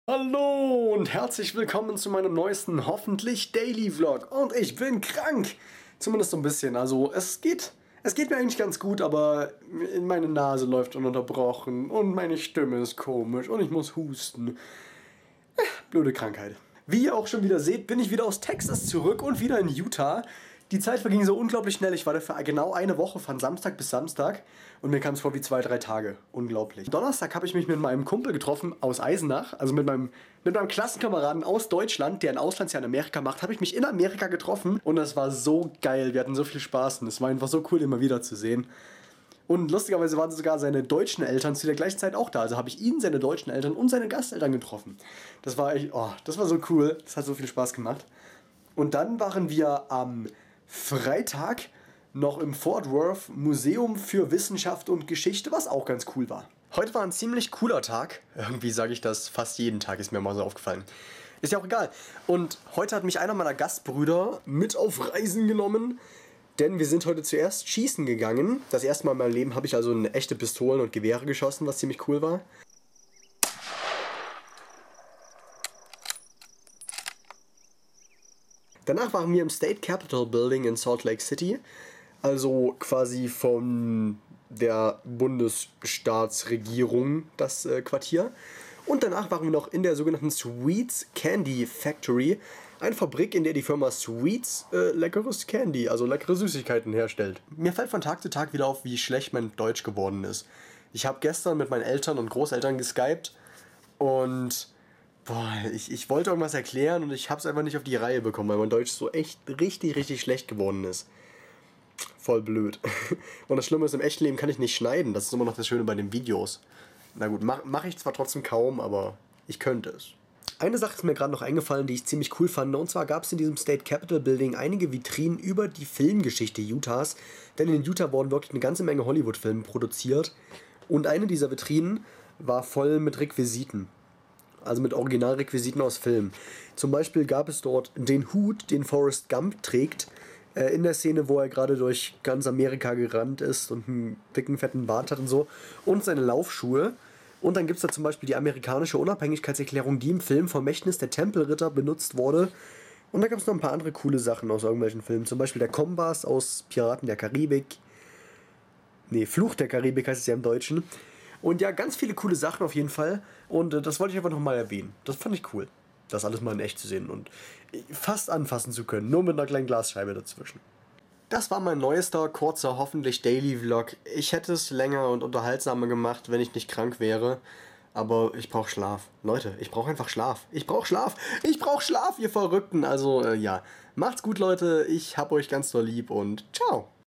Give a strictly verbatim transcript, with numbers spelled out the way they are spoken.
Hallo und herzlich willkommen zu meinem neuesten, hoffentlich Daily Vlog. Und ich bin krank. Zumindest so ein bisschen. Also es geht, es geht mir eigentlich ganz gut, aber meine Nase läuft ununterbrochen und meine Stimme ist komisch und ich muss husten. Äh, blöde Krankheit. Wie ihr auch schon wieder seht, bin ich wieder aus Texas zurück und wieder in Utah. Die Zeit verging so unglaublich schnell. Ich war da für genau eine Woche, von Samstag bis Samstag. Und mir kam es vor wie zwei, drei Tage. Unglaublich. Donnerstag habe ich mich mit meinem Kumpel getroffen aus Eisenach. Also mit meinem, mit meinem Klassenkameraden aus Deutschland, der ein Auslandsjahr in Amerika macht. Habe ich mich in Amerika getroffen. Und das war so geil. Wir hatten so viel Spaß. Und es war einfach so cool, ihn mal wiederzusehen. Und lustigerweise waren sogar seine deutschen Eltern zu der gleichen Zeit auch da. Also habe ich ihn, seine deutschen Eltern und seine Gasteltern getroffen. Das war echt, oh, das war so cool. Das hat so viel Spaß gemacht. Und dann waren wir am Freitag noch im Fort Worth Museum für Wissenschaft und Geschichte, was auch ganz cool war. Heute war ein ziemlich cooler Tag. Irgendwie sage ich das fast jeden Tag, ist mir mal so aufgefallen. Ist ja auch egal. Und heute hat mich einer meiner Gastbrüder mit auf Reisen genommen, denn wir sind heute zuerst schießen gegangen. Das erste Mal in meinem Leben habe ich also eine echte Pistolen und Gewehre geschossen, was ziemlich cool war. Danach waren wir im State Capitol Building in Salt Lake City, also quasi von der Bundesstaatsregierung das äh, Quartier. Und danach waren wir noch in der sogenannten Sweets Candy Factory, eine Fabrik, in der die Firma Sweets äh, leckeres Candy, also leckere Süßigkeiten herstellt. Mir fällt von Tag zu Tag wieder auf, wie schlecht mein Deutsch geworden ist. Ich habe gestern mit meinen Eltern und Großeltern geskypt und boah, ich, ich wollte irgendwas erklären und ich habe es einfach nicht auf die Reihe bekommen, weil mein Deutsch so echt richtig, richtig schlecht geworden ist. Voll blöd. Und das Schlimme ist, im echten Leben kann ich nicht schneiden. Das ist immer noch das Schöne bei den Videos. Na gut, mache mach ich zwar trotzdem kaum, aber ich könnte es. Eine Sache ist mir gerade noch eingefallen, die ich ziemlich cool fand. Und zwar gab es in diesem State Capitol Building einige Vitrinen über die Filmgeschichte Utahs. Denn in Utah wurden wirklich eine ganze Menge Hollywood-Filme produziert. Und eine dieser Vitrinen war voll mit Requisiten. Also mit Originalrequisiten aus Filmen. Zum Beispiel gab es dort den Hut, den Forrest Gump trägt, äh, in der Szene, wo er gerade durch ganz Amerika gerannt ist und einen dicken, fetten Bart hat und so. Und seine Laufschuhe. Und dann gibt es da zum Beispiel die amerikanische Unabhängigkeitserklärung, die im Film Vermächtnis der Tempelritter benutzt wurde. Und da gab es noch ein paar andere coole Sachen aus irgendwelchen Filmen. Zum Beispiel der Kompass aus Piraten der Karibik. Nee, Fluch der Karibik heißt es ja im Deutschen. Und ja, ganz viele coole Sachen auf jeden Fall. Und äh, das wollte ich einfach nochmal erwähnen. Das fand ich cool, das alles mal in echt zu sehen und fast anfassen zu können. Nur mit einer kleinen Glasscheibe dazwischen. Das war mein neuester, kurzer, hoffentlich Daily Vlog. Ich hätte es länger und unterhaltsamer gemacht, wenn ich nicht krank wäre. Aber ich brauche Schlaf. Leute, ich brauche einfach Schlaf. Ich brauche Schlaf. Ich brauche Schlaf, ihr Verrückten. Also äh, ja, macht's gut, Leute. Ich hab euch ganz doll lieb und ciao.